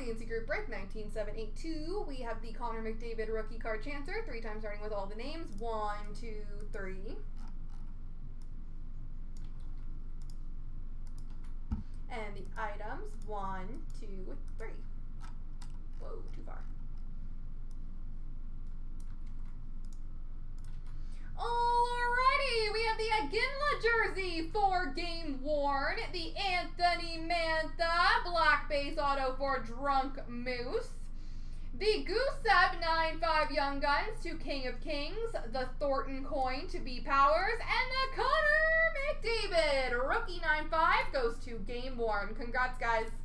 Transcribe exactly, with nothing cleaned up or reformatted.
Yancy Group Break nineteen seven eighty-two. We have the Connor McDavid rookie card chancer. Three times starting with all the names. One, two, three. And the items. One, two, three. Whoa, too far. Alrighty, we have the Iginla jersey for Game Worn, the Anthony Mantha black base auto for Drunk Moose, the Gusev nine five Young Guns to King of Kings, the Thornton coin to B Powers, and the Connor McDavid rookie nine five goes to Game Worn. Congrats, guys.